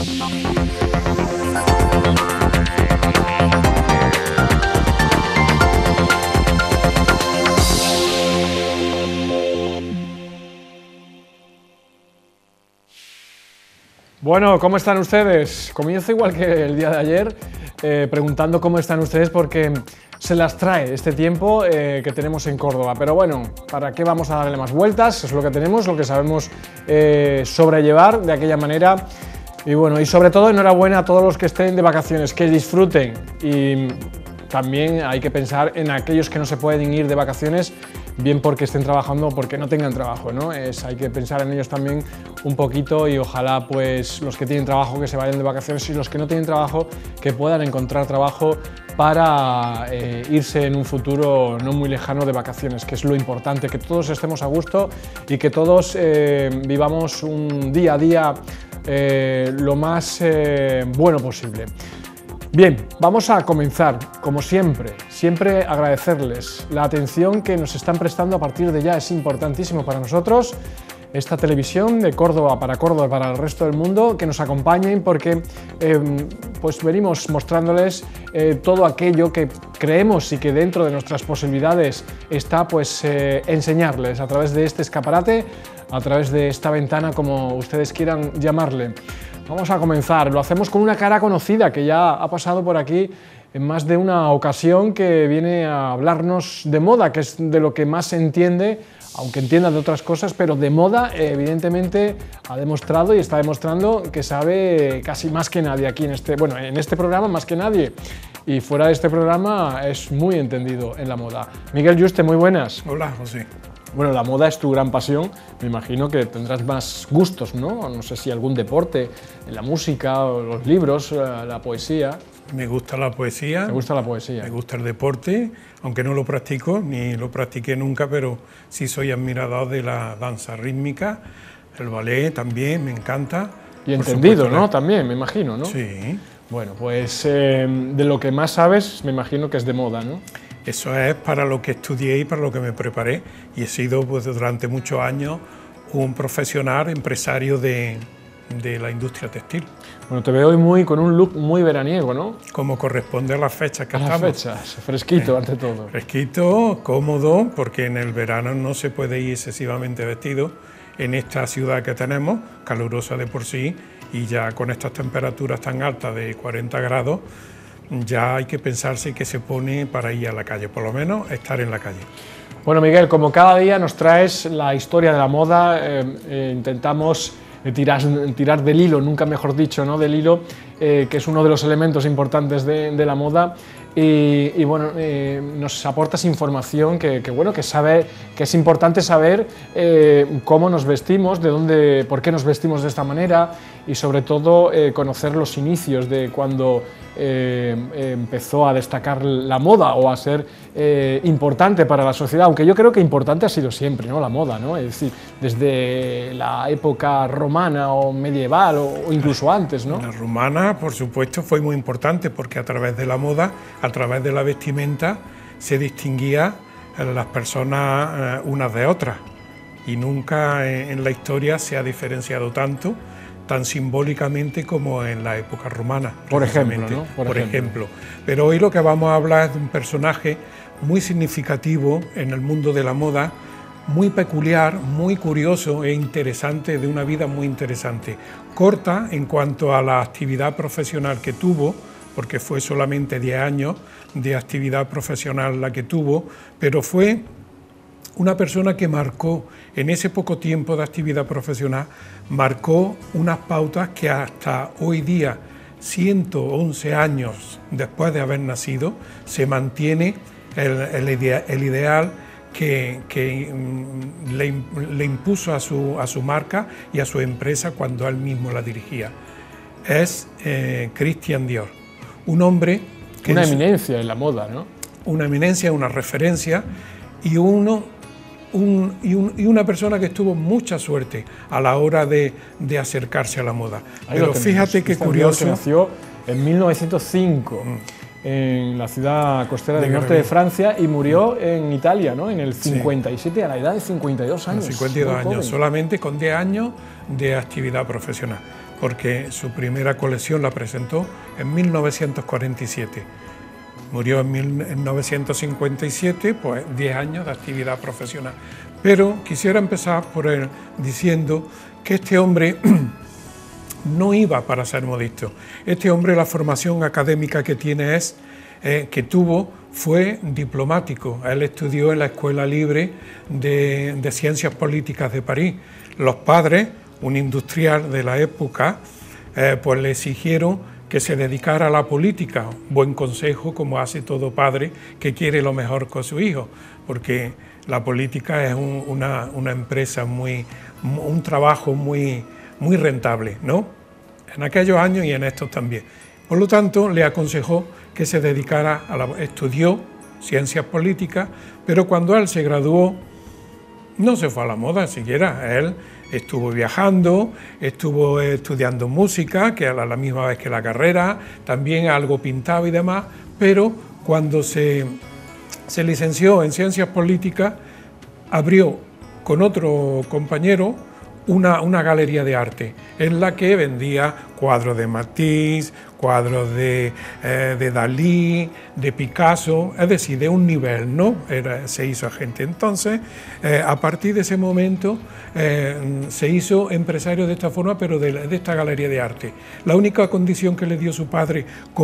Bueno, ¿cómo están ustedes? Comienzo igual que el día de ayer, preguntando cómo están ustedes porque se las trae este tiempo que tenemos en Córdoba. Pero bueno, ¿para qué vamos a darle más vueltas? Es lo que tenemos, lo que sabemos sobrellevar de aquella manera. Y bueno, y sobre todo enhorabuena a todos los que estén de vacaciones, que disfruten. Y también hay que pensar en aquellos que no se pueden ir de vacaciones, bien porque estén trabajando o porque no tengan trabajo, ¿no? Hay que pensar en ellos también un poquito y ojalá pues los que tienen trabajo que se vayan de vacaciones y los que no tienen trabajo que puedan encontrar trabajo para irse en un futuro no muy lejano de vacaciones, que es lo importante, que todos estemos a gusto y que todos vivamos un día a día lo más bueno posible. Bien, vamos a comenzar, como siempre agradecerles la atención que nos están prestando a partir de ya, es importantísimo para nosotros, esta televisión de Córdoba y para el resto del mundo, que nos acompañen porque pues venimos mostrándoles todo aquello que creemos y que dentro de nuestras posibilidades está pues enseñarles a través de este escaparate, a través de esta ventana, como ustedes quieran llamarle. Vamos a comenzar, lo hacemos con una cara conocida que ya ha pasado por aquí en más de una ocasión, que viene a hablarnos de moda, que es de lo que más se entiende, aunque entienda de otras cosas, pero de moda evidentemente ha demostrado y está demostrando que sabe casi más que nadie aquí en este programa, más que nadie, y fuera de este programa es muy entendido en la moda. Miguel Yuste, muy buenas. Hola, José. Bueno, la moda es tu gran pasión, me imagino que tendrás más gustos, ¿no? No sé si algún deporte, la música, o los libros, la poesía. Me gusta la poesía. ¿Te gusta la poesía? Me gusta el deporte, aunque no lo practico, ni lo practiqué nunca, pero sí soy admirador de la danza rítmica, el ballet también, me encanta. Y entendido, ¿no? También, me imagino, ¿no? Sí. Bueno, pues de lo que más sabes, me imagino que es de moda, ¿no? Eso es para lo que estudié y para lo que me preparé, y he sido pues, durante muchos años un profesional, empresario de la industria textil. Bueno, te veo hoy con un look muy veraniego, ¿no? Como corresponde a las fechas que estamos. A las fechas, fresquito ante todo. Fresquito, cómodo, porque en el verano no se puede ir excesivamente vestido en esta ciudad que tenemos, calurosa de por sí, y ya con estas temperaturas tan altas de 40 grados, ya hay que pensarse que se pone para ir a la calle, por lo menos estar en la calle. Bueno, Miguel, como cada día nos traes la historia de la moda, intentamos tirar del hilo, nunca mejor dicho, ¿no? Del hilo, que es uno de los elementos importantes de la moda. Y bueno, nos aportas información que es importante saber cómo nos vestimos, por qué nos vestimos de esta manera y sobre todo conocer los inicios de cuando empezó a destacar la moda o a ser importante para la sociedad, aunque yo creo que importante ha sido siempre, ¿no? La moda, ¿no? Es decir, desde la época romana o medieval o incluso antes, ¿no? La romana, por supuesto, fue muy importante porque a través de la moda, a través de la vestimenta, se distinguía las personas unas de otras, y nunca en la historia se ha diferenciado tanto, tan simbólicamente como en la época romana. Por ejemplo, ¿no? Por ejemplo. Pero hoy lo que vamos a hablar es de un personaje muy significativo en el mundo de la moda, muy peculiar, muy curioso e interesante, de una vida muy interesante. Corta en cuanto a la actividad profesional que tuvo, porque fue solamente 10 años de actividad profesional la que tuvo, pero fue una persona que marcó, en ese poco tiempo de actividad profesional, marcó unas pautas que hasta hoy día, 111 años después de haber nacido, se mantiene el ideal que le impuso a su marca y a su empresa cuando él mismo la dirigía. Es Christian Dior, un hombre que una eminencia en la moda, ¿no? Una eminencia, una referencia y una persona que tuvo mucha suerte a la hora de acercarse a la moda. Pero fíjate qué curioso. Que nació en 1905 en la ciudad costera del norte de Francia y murió en Italia, ¿no? En el 57, a la edad de 52 años. 52 años, solamente con 10 años de actividad profesional. porque su primera colección la presentó en 1947. Murió en 1957, pues 10 años de actividad profesional. Pero quisiera empezar por él diciendo que este hombre no iba para ser modisto. Este hombre, la formación académica que tiene fue diplomático. Él estudió en la Escuela Libre de Ciencias Políticas de París. Los padres, un industrial de la época, pues le exigieron que se dedicara a la política. Buen consejo, como hace todo padre que quiere lo mejor con su hijo, porque la política es una empresa un trabajo muy rentable, ¿no? En aquellos años y en estos también. Por lo tanto, le aconsejó que se dedicara estudió ciencias políticas, pero cuando él se graduó, no se fue a la moda siquiera. Él estuvo viajando, estuvo estudiando música, que era la misma vez que la carrera, también algo pintaba y demás, pero cuando se licenció en ciencias políticas, abrió con otro compañero una galería de arte en la que vendía cuadros de Matisse, cuadros de Dalí, de Picasso, es decir, de un nivel, ¿no? Se hizo agente. Entonces, a partir de ese momento, se hizo empresario de esta forma, pero de esta galería de arte. La única condición que le dio su padre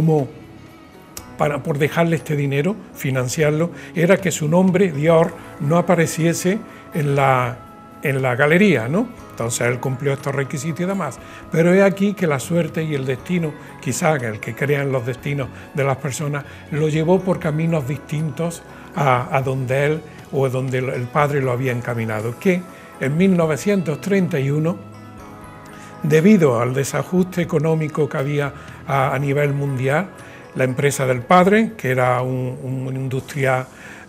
por dejarle este dinero, financiarlo, era que su nombre, Dior, no apareciese en la galería, ¿no? Entonces él cumplió estos requisitos y demás. Pero es aquí que la suerte y el destino, quizá el que crea en los destinos de las personas, lo llevó por caminos distintos a donde él o donde el padre lo había encaminado. Que en 1931, debido al desajuste económico que había a nivel mundial, la empresa del padre, que era una industria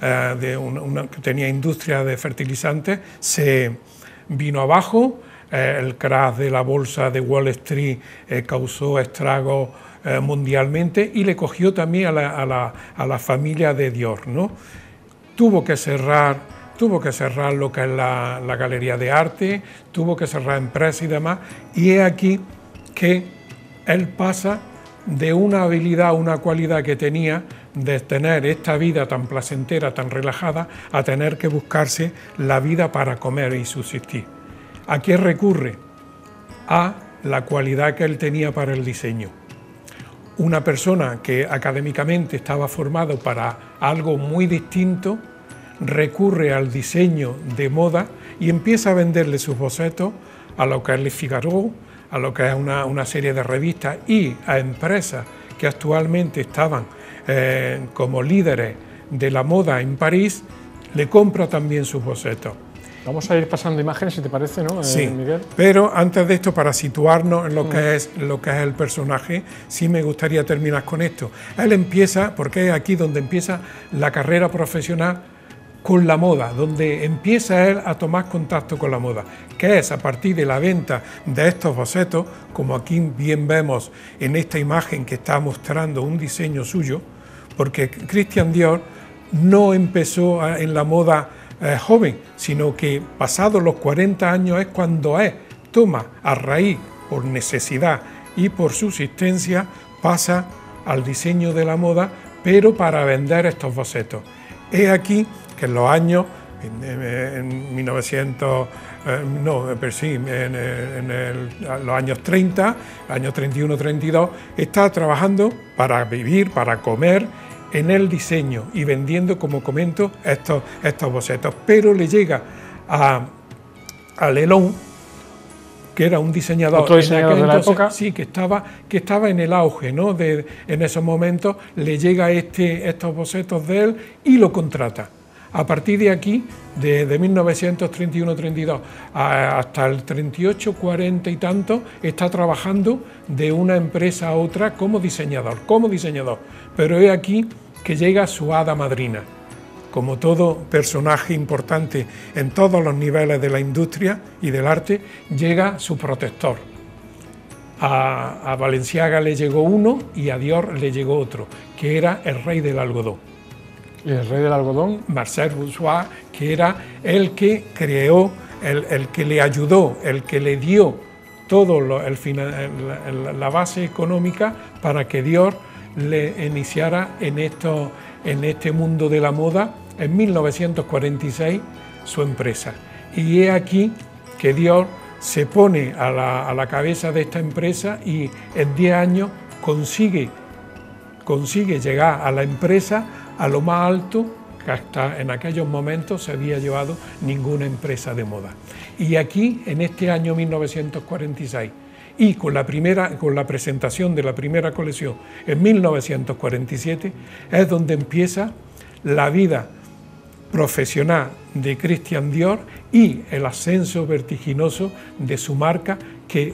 que tenía industria de fertilizantes, se vino abajo. El crash de la bolsa de Wall Street causó estragos mundialmente y le cogió también a la familia de Dior, ¿no? Tuvo que cerrar lo que es la galería de arte, tuvo que cerrar empresas y demás, y es aquí que él pasa de una habilidad, una cualidad que tenía de tener esta vida tan placentera, tan relajada, a tener que buscarse la vida para comer y subsistir. ¿A qué recurre? A la cualidad que él tenía para el diseño. Una persona que académicamente estaba formado para algo muy distinto, recurre al diseño de moda y empieza a venderle sus bocetos a lo que es Le Figaro, a lo que es una serie de revistas y a empresas que actualmente estaban como líderes de la moda en París, le compra también sus bocetos. Vamos a ir pasando imágenes, si te parece, ¿no, sí, Miguel? Pero antes de esto, para situarnos en lo que es el personaje, sí me gustaría terminar con esto. Él empieza, porque es aquí donde empieza la carrera profesional con la moda, donde empieza él a tomar contacto con la moda, que es a partir de la venta de estos bocetos, como aquí bien vemos en esta imagen que está mostrando un diseño suyo, porque Christian Dior no empezó en la moda joven, sino que pasados los 40 años es cuando él toma a raíz, por necesidad y por subsistencia, pasa al diseño de la moda, pero para vender estos bocetos. Es aquí que en los años, en 1900, los años 30, años 31, 32, está trabajando para vivir, para comer, en el diseño y vendiendo, como comento, estos bocetos. Pero le llega a Lelon, que era un diseñador, otro diseñador de la época, sí, que estaba en el auge, ¿no? En esos momentos le llega estos bocetos de él y lo contrata. A partir de aquí, de 1931-32 hasta el 38, 40 y tanto, está trabajando de una empresa a otra como diseñador. Pero es aquí que llega su hada madrina. Como todo personaje importante en todos los niveles de la industria y del arte, llega su protector. A Balenciaga le llegó uno y a Dior le llegó otro, que era el rey del algodón. ¿Y el rey del algodón? Marcel Bourgeois, que era el que creó, el que le ayudó, el que le dio todo la base económica para que Dior le iniciara en este mundo de la moda en 1946 su empresa. Y es aquí que Dior se pone a la cabeza de esta empresa y en 10 años consigue llegar a la empresa a lo más alto que hasta en aquellos momentos se había llevado ninguna empresa de moda. Y aquí, en este año 1946, y con la presentación de la primera colección en 1947, es donde empieza la vida profesional de Christian Dior y el ascenso vertiginoso de su marca, que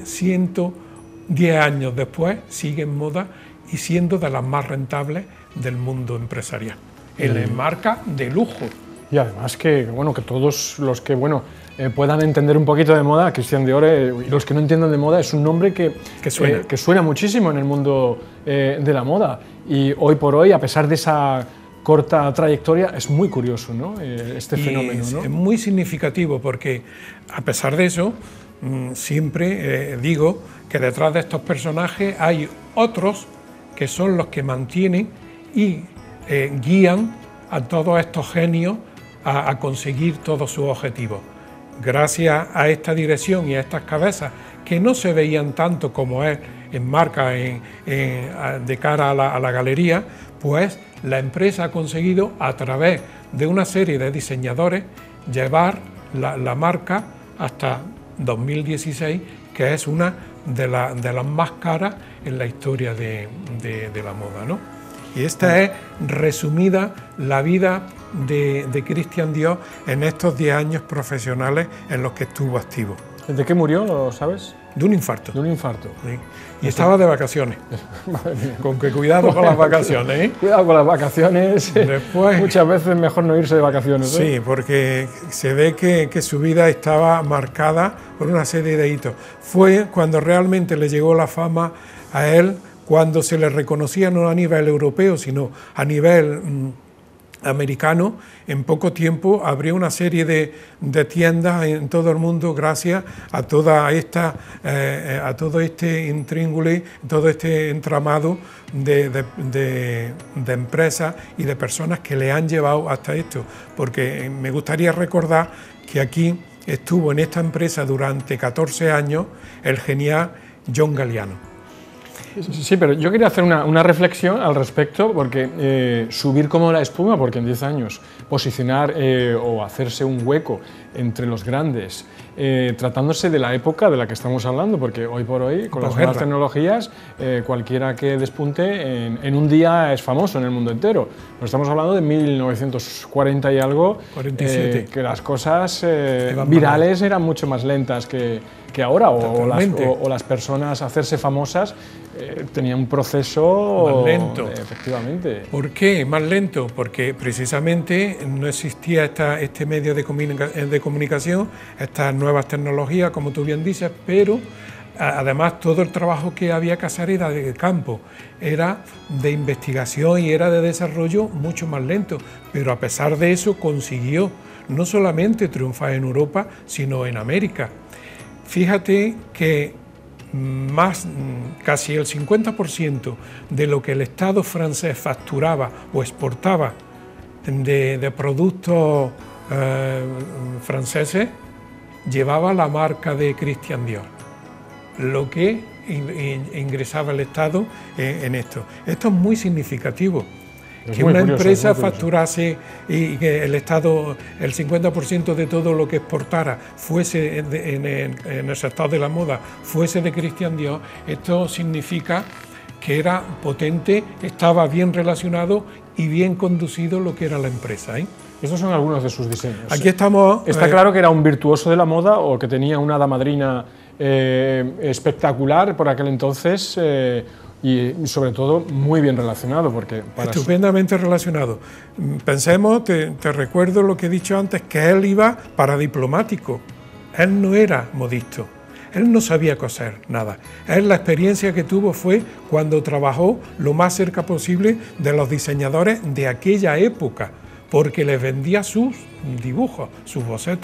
110 años después sigue en moda y siendo de las más rentables del mundo empresarial. Es marca de lujo. Y además que todos los que puedan entender un poquito de moda, Christian Dior, y los que no entiendan de moda, es un nombre que suena muchísimo en el mundo de la moda. Y hoy por hoy, a pesar de esa corta trayectoria, es muy curioso, ¿no? Este fenómeno, ¿no? Es muy significativo porque, a pesar de eso, siempre digo que detrás de estos personajes hay otros que son los que mantienen y guían a todos estos genios a conseguir todos sus objetivos. Gracias a esta dirección y a estas cabezas que no se veían tanto como es en marca de cara a la galería, pues la empresa ha conseguido, a través de una serie de diseñadores, llevar la marca hasta 2016, que es una de las más caras en la historia de la moda, ¿no? Y esta es resumida la vida de Christian Dior en estos 10 años profesionales en los que estuvo activo. ¿De qué murió, lo sabes? De un infarto. De un infarto. Sí. Y estaba de vacaciones. Madre mía. Con que cuidado con las vacaciones, ¿eh? Cuidado con las vacaciones. Después, muchas veces mejor no irse de vacaciones, ¿eh? Sí, porque se ve que su vida estaba marcada por una serie de hitos. Fue cuando realmente le llegó la fama a él, cuando se le reconocía no a nivel europeo, sino a nivel americano. En poco tiempo abrió una serie de tiendas en todo el mundo gracias a todo este intríngulis, todo este entramado de empresas y de personas que le han llevado hasta esto. Porque me gustaría recordar que aquí estuvo en esta empresa durante 14 años el genial John Galliano. Sí, pero yo quería hacer una reflexión al respecto, porque subir como la espuma, porque en 10 años posicionar o hacerse un hueco entre los grandes, tratándose de la época de la que estamos hablando, porque hoy por hoy, con las nuevas tecnologías, cualquiera que despunte en un día es famoso en el mundo entero. Pero estamos hablando de 1940 y algo, 47. Que las cosas virales eran mucho más lentas que ahora, o las personas hacerse famosas tenían un proceso más lento. Efectivamente. ¿Por qué más lento? Porque precisamente no existía este medio de comunicación, estas nuevas tecnologías, como tú bien dices, pero además todo el trabajo que había que hacer era de campo, era de investigación y era de desarrollo mucho más lento, pero a pesar de eso consiguió no solamente triunfar en Europa, sino en América. Fíjate que casi el 50% de lo que el Estado francés facturaba o exportaba de productos franceses llevaba la marca de Christian Dior, lo que ingresaba el Estado en esto. Esto es muy significativo. Que una empresa facturase y que el Estado, el 50% de todo lo que exportara fuese en el sector de la moda, fuese de Christian Dior, esto significa que era potente, estaba bien relacionado y bien conducido lo que era la empresa, ¿eh? Estos son algunos de sus diseños. Aquí estamos. Está claro que era un virtuoso de la moda o que tenía una hada madrina espectacular por aquel entonces. Y sobre todo muy bien relacionado, porque estupendamente relacionado. Pensemos, te recuerdo lo que he dicho antes, que él iba para diplomático, él no era modisto, él no sabía coser nada. Él, la experiencia que tuvo fue cuando trabajó lo más cerca posible de los diseñadores de aquella época, porque les vendía sus dibujos, sus bocetos.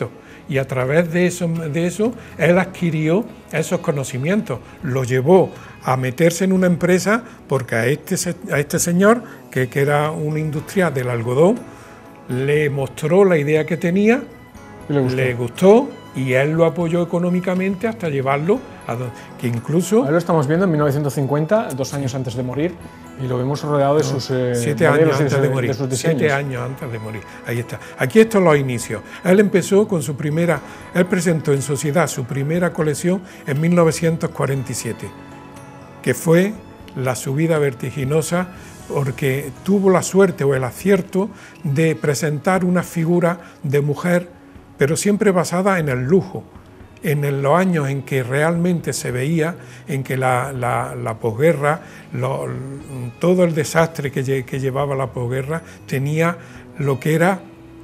y a través de eso él adquirió esos conocimientos, lo llevó a meterse en una empresa porque a este señor, que era un industrial del algodón, le mostró la idea que tenía, le gustó y él lo apoyó económicamente hasta llevarlo a que incluso... Ahí lo estamos viendo en 1950, 2 años antes de morir, y lo vemos rodeado de sus 7 años antes de morir, 7 años antes de morir, ahí está. Aquí estos los inicios. Él empezó con él presentó en sociedad su primera colección en 1947, que fue la subida vertiginosa, porque tuvo la suerte o el acierto de presentar una figura de mujer, pero siempre basada en el lujo, en los años en que realmente se veía en que la posguerra, todo el desastre que llevaba la posguerra, tenía lo que era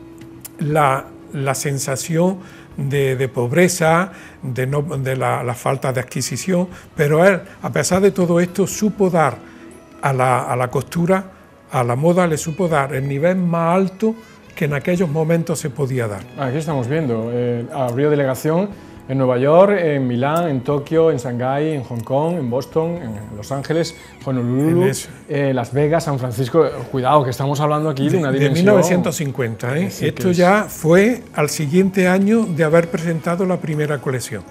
la sensación de pobreza, de la falta de adquisición, pero él, a pesar de todo esto, supo dar a la costura, a la moda, le supo dar el nivel más alto que en aquellos momentos se podía dar. Aquí estamos viendo, abrió delegación en Nueva York, en Milán, en Tokio, en Shanghái, en Hong Kong, en Boston, en Los Ángeles, Honolulu, Las Vegas, San Francisco. Cuidado, que estamos hablando aquí de una dimensión... De 1950, ¿eh? Esto ya fue al siguiente año de haber presentado la primera colección,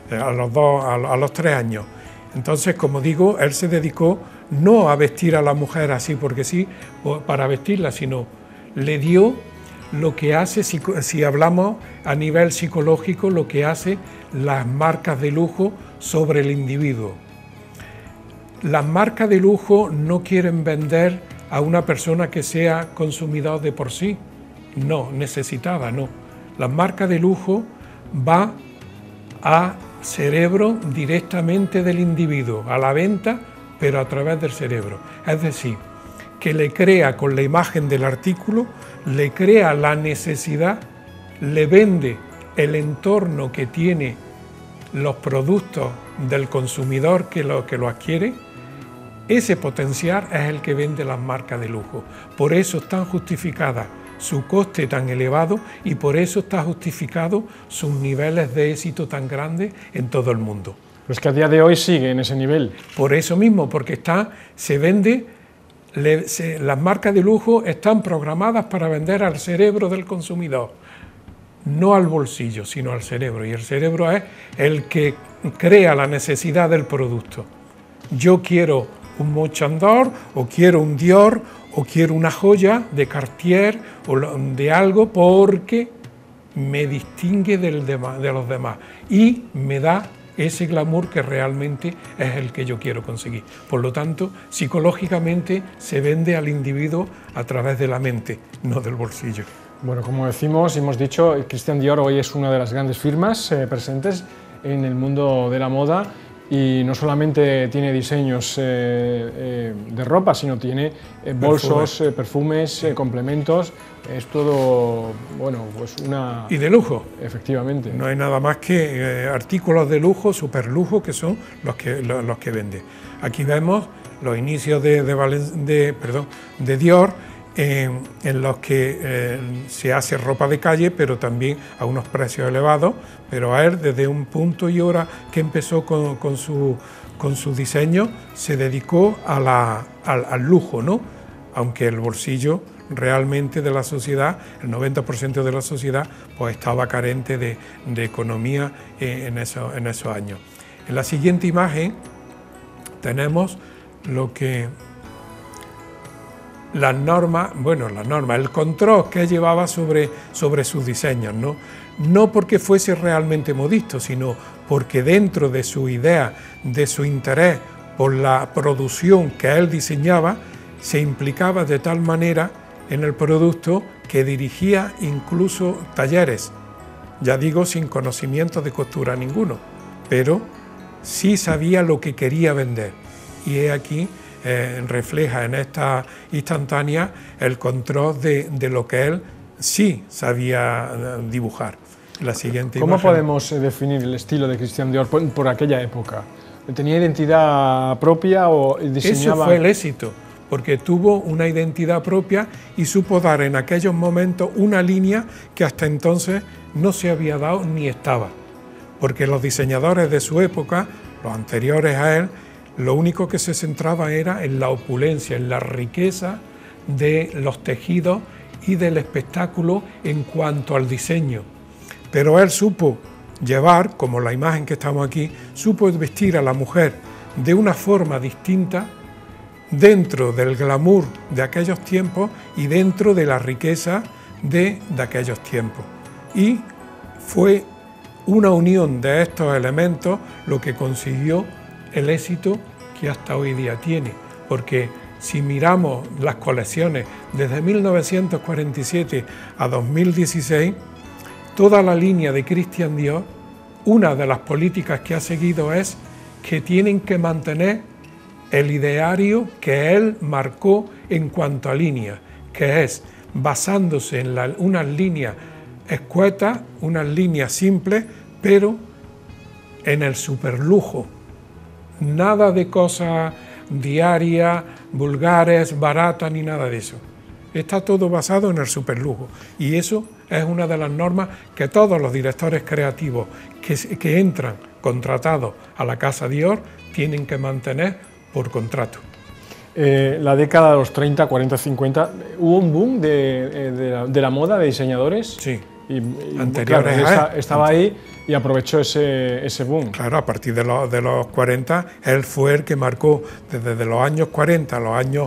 a los 3 años. Entonces, como digo, él se dedicó no a vestir a la mujer así porque sí, para vestirla, sino le dio lo que hace, si hablamos a nivel psicológico, lo que hace las marcas de lujo sobre el individuo. Las marcas de lujo no quieren vender a una persona que sea consumidor de por sí, no, necesitada, no. Las marcas de lujo va a cerebro directamente del individuo, a la venta, pero a través del cerebro. Es decir, que le crea con la imagen del artículo, le crea la necesidad, le vende el entorno que tiene los productos del consumidor que lo adquiere. Ese potencial es el que vende las marcas de lujo. Por eso están justificadas su coste tan elevado y por eso está justificado sus niveles de éxito tan grandes en todo el mundo. Pero es que a día de hoy sigue en ese nivel. Por eso mismo, porque se vende... las marcas de lujo están programadas para vender al cerebro del consumidor, no al bolsillo, sino al cerebro, y el cerebro es el que crea la necesidad del producto. Yo quiero un Moncler o quiero un Dior o quiero una joya de Cartier o de algo porque me distingue de los demás y me da ese glamour que realmente es el que yo quiero conseguir. Por lo tanto, psicológicamente se vende al individuo a través de la mente, no del bolsillo. Bueno, como decimos y hemos dicho, Christian Dior hoy es una de las grandes firmas presentes en el mundo de la moda y no solamente tiene diseños de ropa, sino tiene bolsos, perfumes, complementos. Es todo, bueno, pues una... Y de lujo. Efectivamente. No hay nada más que artículos de lujo, superlujo, que son los que vende. Aquí vemos los inicios de Dior, en los que se hace ropa de calle, pero también a unos precios elevados, pero a él desde un punto y hora que empezó con su diseño, se dedicó al lujo, ¿no? Aunque el bolsillo realmente de la sociedad, el 90% de la sociedad, pues estaba carente de economía en esos años. En la siguiente imagen tenemos lo que las normas, el control que llevaba sobre sus diseños, ¿no? No porque fuese realmente modisto, sino porque dentro de su idea, de su interés por la producción que él diseñaba, se implicaba de tal manera en el producto que dirigía incluso talleres, ya digo, sin conocimiento de costura ninguno, pero sí sabía lo que quería vender. Y he aquí refleja en esta instantánea el control de lo que él sí sabía dibujar. La siguiente ¿Cómo imagen. podemos definir el estilo de Christian Dior por aquella época? ¿Tenía identidad propia o diseñaba...? Eso fue el éxito, porque tuvo una identidad propia y supo dar en aquellos momentos una línea que hasta entonces no se había dado ni estaba, porque los diseñadores de su época, los anteriores a él, lo único que se centraba era en la opulencia, en la riqueza de los tejidos y del espectáculo en cuanto al diseño. Pero él supo llevar, como la imagen que estamos aquí, supo vestir a la mujer de una forma distinta dentro del glamour de aquellos tiempos y dentro de la riqueza de aquellos tiempos. Y fue una unión de estos elementos lo que consiguió el éxito que hasta hoy día tiene, porque si miramos las colecciones desde 1947 a 2016, toda la línea de Christian Dior, una de las políticas que ha seguido es que tienen que mantener el ideario que él marcó en cuanto a línea, que es basándose en unas líneas escuetas, unas líneas simples, pero en el superlujo. Nada de cosas diarias, vulgares, baratas, ni nada de eso. Está todo basado en el superlujo. Y eso es una de las normas que todos los directores creativos que entran contratados a la casa Dior tienen que mantener por contrato. La década de los 30, 40, 50, ¿hubo un boom de la moda, de diseñadores? Sí. Y anteriores claro, a él. estaba ahí y aprovechó ese boom. Claro, a partir de los 40, él fue el que marcó desde los años 40 a los años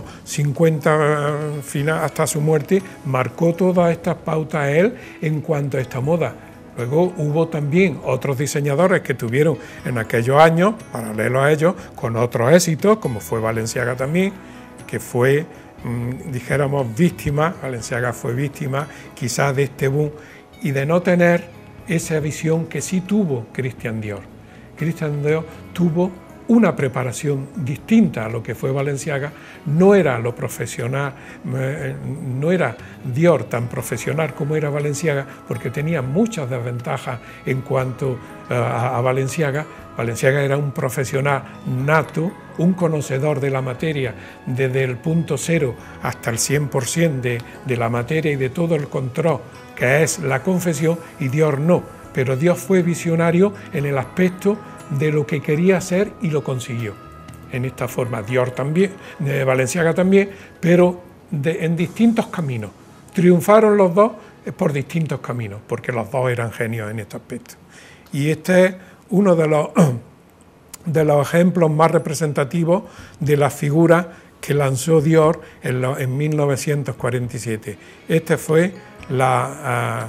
50 final, hasta su muerte, marcó todas estas pautas él en cuanto a esta moda. Luego hubo también otros diseñadores que tuvieron en aquellos años, paralelo a ellos, con otros éxitos, como fue Balenciaga también, que fue, dijéramos, víctima, Balenciaga fue víctima quizás de este boom y de no tener esa visión que sí tuvo Christian Dior. Christian Dior tuvo una preparación distinta a lo que fue Balenciaga, no era lo profesional, no era Dior tan profesional como era Balenciaga, porque tenía muchas desventajas en cuanto a Balenciaga. Balenciaga era un profesional nato, un conocedor de la materia desde el punto cero hasta el 100% de la materia y de todo el control que es la confección, y Dior no, pero Dior fue visionario en el aspecto de lo que quería hacer y lo consiguió. En esta forma Dior también, Balenciaga también, pero en distintos caminos. Triunfaron los dos por distintos caminos, porque los dos eran genios en este aspecto. Y este es uno de los ejemplos más representativos de las figuras que lanzó Dior en 1947. Este fue la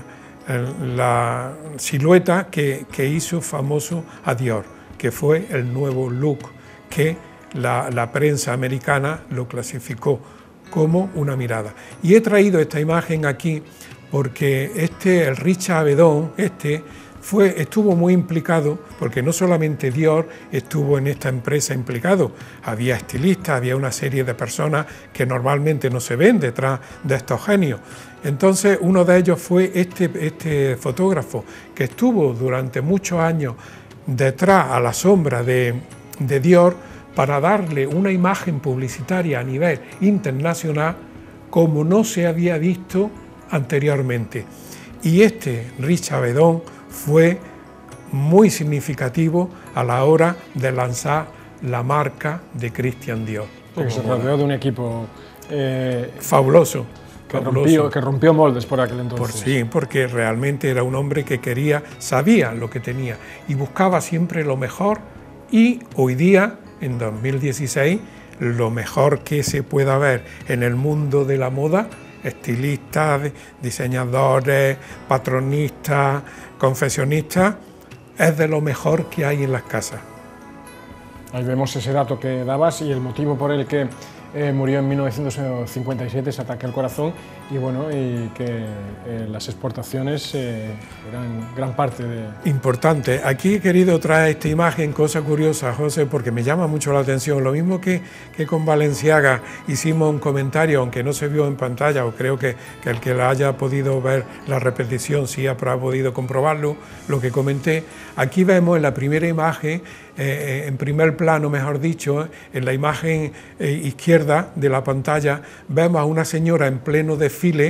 silueta que hizo famoso a Dior, que fue el nuevo look, que la prensa americana lo clasificó como una mirada. Y he traído esta imagen aquí porque el Richard Avedon, estuvo muy implicado, porque no solamente Dior estuvo en esta empresa implicado, había estilistas, había una serie de personas que normalmente no se ven detrás de estos genios. Entonces uno de ellos fue este fotógrafo que estuvo durante muchos años detrás a la sombra de Dior para darle una imagen publicitaria a nivel internacional como no se había visto anteriormente. Y Richard Avedon fue muy significativo a la hora de lanzar la marca de Christian Dior. Porque se rodeó de un equipo fabuloso. Que rompió moldes por aquel entonces. Sí, porque realmente era un hombre que sabía lo que tenía y buscaba siempre lo mejor, y hoy día, en 2016, lo mejor que se pueda ver en el mundo de la moda, estilistas, diseñadores, patronistas, confeccionistas, es de lo mejor que hay en las casas. Ahí vemos ese dato que dabas y el motivo por el que murió en 1957, ese ataque al corazón, y bueno, y que las exportaciones eran gran parte de... Importante. Aquí he querido traer esta imagen, cosa curiosa, José, porque me llama mucho la atención. Lo mismo que con Balenciaga hicimos un comentario, aunque no se vio en pantalla, o creo que el que la haya podido ver la repetición sí habrá podido comprobarlo, lo que comenté. Aquí vemos en la primera imagen, en primer plano, mejor dicho, en la imagen izquierda de la pantalla, vemos a una señora en pleno desfile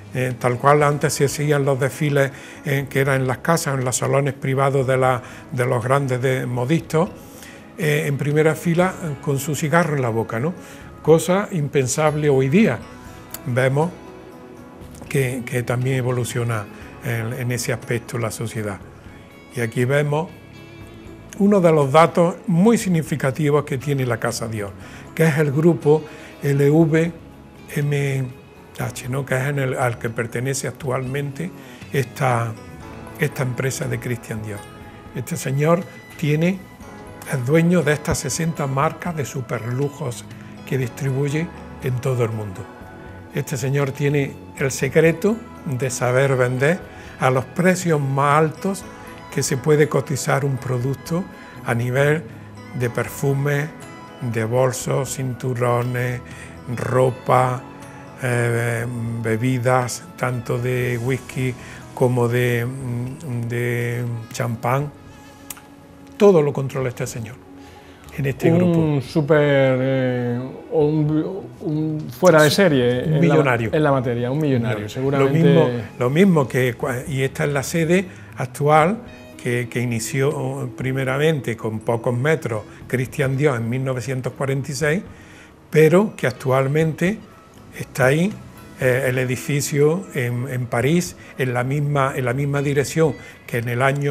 tal cual antes se hacían los desfiles que eran en las casas, en los salones privados de los grandes modistos, en primera fila con su cigarro en la boca, ¿no? Cosa impensable hoy día. Vemos que también evoluciona en ese aspecto la sociedad. Y aquí vemos uno de los datos muy significativos que tiene la Casa Dios, que es el grupo LVMH, ¿no? Que es al que pertenece actualmente esta empresa de Christian Dior. Este señor es dueño de estas 60 marcas de superlujos que distribuye en todo el mundo. Este señor tiene el secreto de saber vender a los precios más altos que se puede cotizar un producto a nivel de perfumes, de bolsos, cinturones, ropa, bebidas, tanto de whisky como de champán. Todo lo controla este señor en este grupo. Un súper, un fuera de serie, un millonario. En la materia, un millonario, seguramente. Lo mismo que, y esta es la sede actual que inició primeramente con pocos metros Christian Dior en 1946, pero que actualmente está ahí, el edificio en París, en la misma dirección que en el año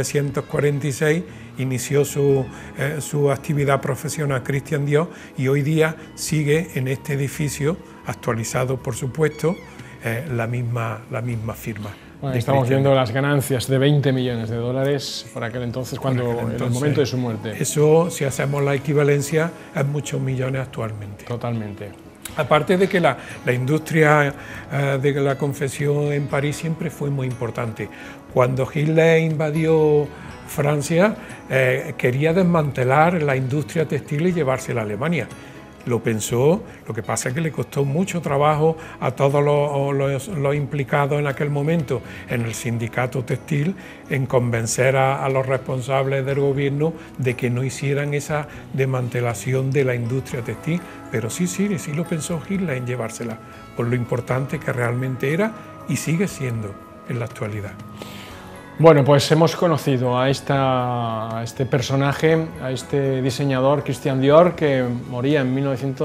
1946 inició su actividad profesional Christian Dior, y hoy día sigue en este edificio, actualizado por supuesto, la misma firma. Bueno, estamos viendo las ganancias de 20 millones de dólares por aquel entonces, en el momento de su muerte. Eso, si hacemos la equivalencia, es muchos millones actualmente. Totalmente. Aparte de que la industria de la confección en París siempre fue muy importante. Cuando Hitler invadió Francia, quería desmantelar la industria textil y llevársela a Alemania. Lo pensó, lo que pasa es que le costó mucho trabajo a todos los implicados en aquel momento en el sindicato textil en convencer a los responsables del gobierno de que no hicieran esa desmantelación de la industria textil. Pero sí lo pensó Hitler en llevársela, por lo importante que realmente era y sigue siendo en la actualidad. Bueno, pues hemos conocido a este personaje, a este diseñador Christian Dior, que moría en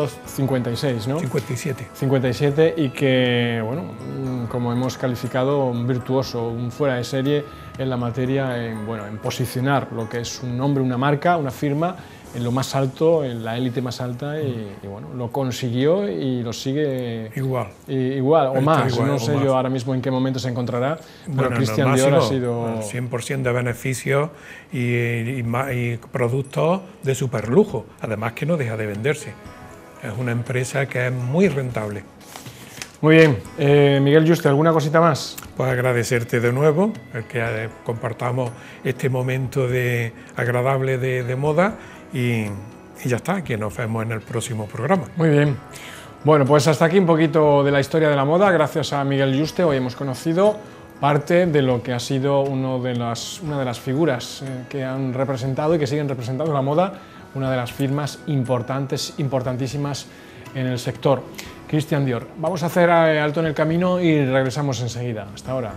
1956, ¿no? 57. 57, y que, bueno, como hemos calificado, un virtuoso, un fuera de serie en la materia, en posicionar lo que es un nombre, una marca, una firma, en lo más alto, en la élite más alta, y bueno, lo consiguió y lo sigue igual o más. No sé yo ahora mismo en qué momento se encontrará, pero Christian Dior ha sido 100% de beneficios y productos de superlujo, además que no deja de venderse. Es una empresa que es muy rentable. Muy bien, Miguel Yuste, ¿alguna cosita más? Pues agradecerte de nuevo el que compartamos este momento agradable de moda. Y ya está, que nos vemos en el próximo programa. Muy bien. Bueno, pues hasta aquí un poquito de la historia de la moda. Gracias a Miguel Yuste, hoy hemos conocido parte de lo que ha sido una de las figuras que han representado y que siguen representando la moda, una de las firmas importantísimas en el sector, Christian Dior. Vamos a hacer alto en el camino y regresamos enseguida. Hasta ahora.